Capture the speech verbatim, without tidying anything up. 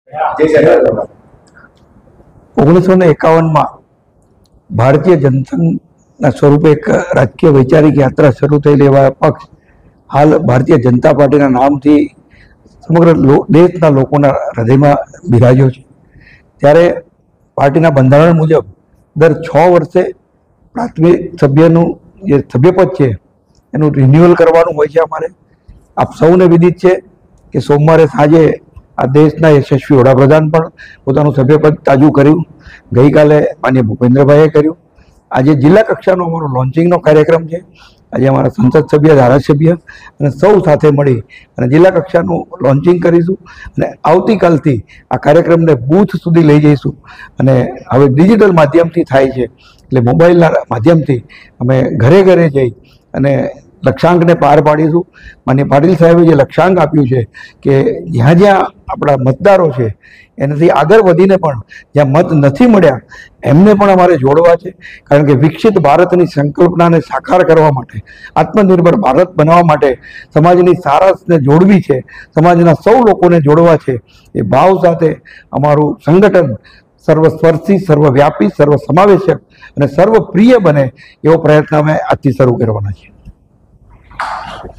ઓગણીસો ને એકાવનમાં ભારતીય જનસંઘના સ્વરૂપે એક રાજકીય વૈચારિક યાત્રા શરૂ થયેલી એવા પક્ષ હાલ ભારતીય જનતા પાર્ટીના નામથી સમગ્ર દેશના લોકોના હૃદયમાં બિરાજ્યો છે। ત્યારે પાર્ટીના બંધારણ મુજબ દર છ વર્ષે પ્રાથમિક સભ્યનું જે સભ્યપદ છે એનું રિન્યુઅલ કરવાનું હોય છે। અમારે આપ સૌને વિદિત છે કે સોમવારે સાંજે આ દેશના યશસ્વી વડાપ્રધાન પણ પોતાનું સભ્યપદ તાજું કર્યું। ગઈકાલે માન્ય ભૂપેન્દ્રભાઈએ કર્યું। આજે જિલ્લા કક્ષાનો અમારો લોન્ચિંગનો કાર્યક્રમ છે। આજે અમારા સંસદ સભ્ય, ધારાસભ્ય અને સૌ સાથે મળી અને જિલ્લા કક્ષાનું લોન્ચિંગ કરીશું અને આવતીકાલથી આ કાર્યક્રમને બૂથ સુધી લઈ જઈશું અને હવે ડિજિટલ માધ્યમથી થાય છે એટલે મોબાઈલના માધ્યમથી અમે ઘરે ઘરે જઈ અને લક્ષ્યાંકને પાર પાડીશું। માન્ય પાટીલ સાહેબે જે લક્ષ્યાંક આપ્યું છે કે જ્યાં જ્યાં આપણા મતદારો છે એનાથી આગળ વધીને પણ જ્યાં મત નથી મળ્યા એમને પણ અમારે જોડવા છે, કારણ કે વિકસિત ભારતની સંકલ્પનાને સાકાર કરવા માટે, આત્મનિર્ભર ભારત બનાવવા માટે સમાજની સારસને જોડવી છે, સમાજના સૌ લોકોને જોડવા છે। એ ભાવ સાથે અમારું સંગઠન સર્વસ્પર્શી, સર્વવ્યાપી, સર્વ સમાવેશક અને સર્વપ્રિય બને એવો પ્રયત્ન અમે આજથી શરૂ કરવાના છીએ।